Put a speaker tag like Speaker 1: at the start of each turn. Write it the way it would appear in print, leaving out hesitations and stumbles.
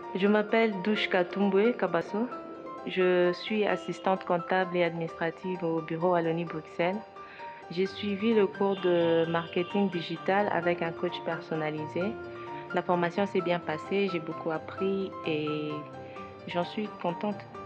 Speaker 1: Je m'appelle Douchka Toumboué Kabasso. Je suis assistante comptable et administrative au bureau Wallonie-Bruxelles. J'ai suivi le cours de marketing digital avec un coach personnalisé. La formation s'est bien passée, j'ai beaucoup appris et j'en suis contente.